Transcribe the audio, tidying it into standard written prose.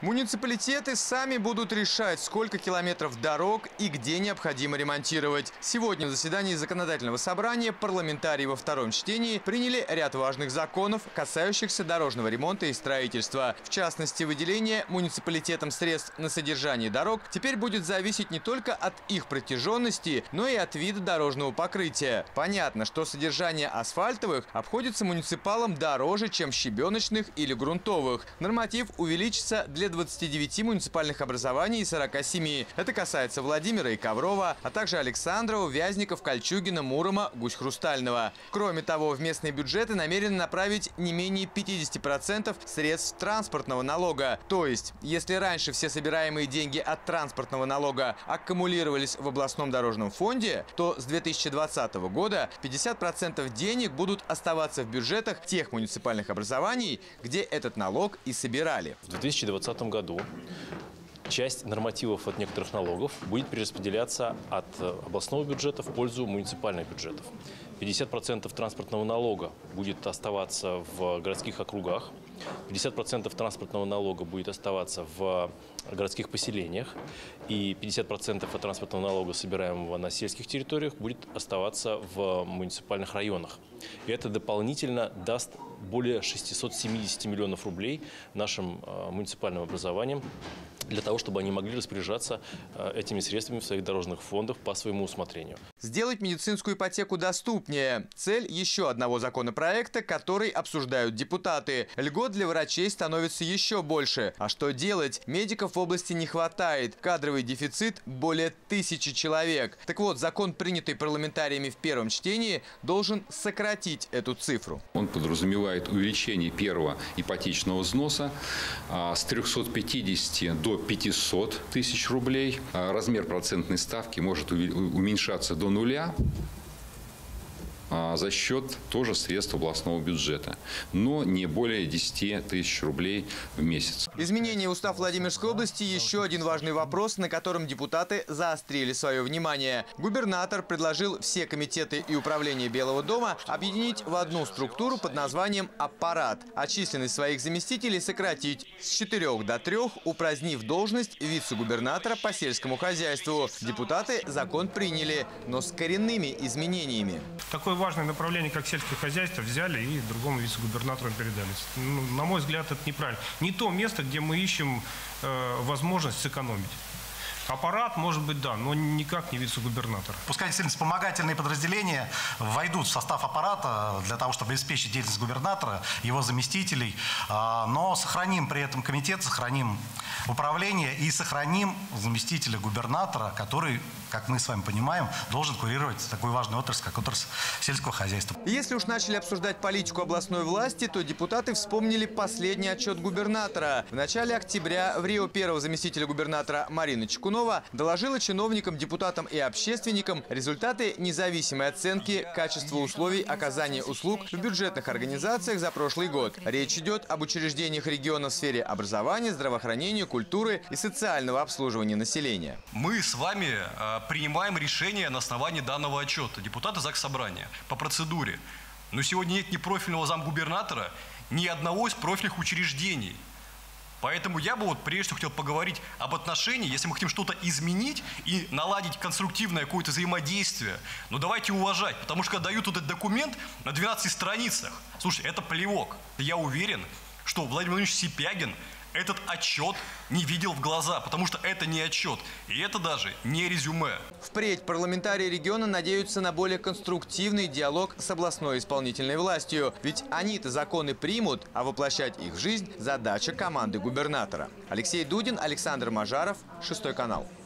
Муниципалитеты сами будут решать, сколько километров дорог и где необходимо ремонтировать. Сегодня на заседании законодательного собрания парламентарии во втором чтении приняли ряд важных законов, касающихся дорожного ремонта и строительства. В частности, выделение муниципалитетам средств на содержание дорог теперь будет зависеть не только от их протяженности, но и от вида дорожного покрытия. Понятно, что содержание асфальтовых обходится муниципалам дороже, чем щебеночных или грунтовых. Норматив увеличится для 29 муниципальных образований и 47. Это касается Владимира и Коврова, а также Александрова, Вязников, Кольчугина, Мурома, Гусь-Хрустального. Кроме того, в местные бюджеты намерены направить не менее 50% средств транспортного налога. То есть, если раньше все собираемые деньги от транспортного налога аккумулировались в областном дорожном фонде, то с 2020 года 50% денег будут оставаться в бюджетах тех муниципальных образований, где этот налог и собирали. В 2020 году часть нормативов от некоторых налогов будет перераспределяться от областного бюджета в пользу муниципальных бюджетов. 50% транспортного налога будет оставаться в городских округах, 50% транспортного налога будет оставаться в городских поселениях, и 50% от транспортного налога, собираемого на сельских территориях, будет оставаться в муниципальных районах. И это дополнительно даст более 670 миллионов рублей нашим муниципальным образованиям, для того, чтобы они могли распоряжаться этими средствами в своих дорожных фондах по своему усмотрению. Сделать медицинскую ипотеку доступнее – цель еще одного законопроекта, который обсуждают депутаты. Льгот для врачей становится еще больше. А что делать? Медиков в области не хватает. Кадровый дефицит более 1000 человек. Так вот, закон, принятый парламентариями в первом чтении, должен сократить эту цифру. Он подразумевает увеличение первого ипотечного взноса с 350 до 500 тысяч рублей. Размер процентной ставки может уменьшаться до нуля за счет тоже средств областного бюджета, но не более 10 тысяч рублей в месяц. Изменение в устав Владимирской области – еще один важный вопрос, на котором депутаты заострили свое внимание. Губернатор предложил все комитеты и управления Белого дома объединить в одну структуру под названием «Аппарат», а численность своих заместителей сократить с 4 до 3, упразднив должность вице-губернатора по сельскому хозяйству. Депутаты закон приняли, но с коренными изменениями. Такое важное направление, как сельское хозяйство, взяли и другому вице-губернатору передали. На мой взгляд, это неправильно. Не то место, где мы ищем возможность сэкономить. Аппарат, может быть, да, но никак не вице-губернатор. Пускай действительно вспомогательные подразделения войдут в состав аппарата для того, чтобы обеспечить деятельность губернатора, его заместителей, но сохраним при этом комитет, сохраним управление и сохраним заместителя губернатора, который, как мы с вами понимаем, должен курировать такую важную отрасль, как отрасль сельского хозяйства. Если уж начали обсуждать политику областной власти, то депутаты вспомнили последний отчет губернатора. В начале октября в Рио первого заместителя губернатора Марина Чекунова доложила чиновникам, депутатам и общественникам результаты независимой оценки качества условий оказания услуг в бюджетных организациях за прошлый год. Речь идет об учреждениях региона в сфере образования, здравоохранения, культуры и социального обслуживания населения. Мы с вами принимаем решение на основании данного отчета. Депутаты Заксобрания по процедуре. Но сегодня нет ни профильного замгубернатора, ни одного из профильных учреждений. Поэтому я бы прежде всего хотел поговорить об отношении, если мы хотим что-то изменить и наладить конструктивное какое-то взаимодействие, но давайте уважать, потому что когда дают этот документ на 12 страницах, слушайте, это плевок. Я уверен, что Владимир Владимирович Сипягин этот отчет не видел в глаза, потому что это не отчет, и это даже не резюме. Впредь парламентарии региона надеются на более конструктивный диалог с областной исполнительной властью. Ведь они-то законы примут, а воплощать их в жизнь – задача команды губернатора. Алексей Дудин, Александр Мажаров, 6 канал.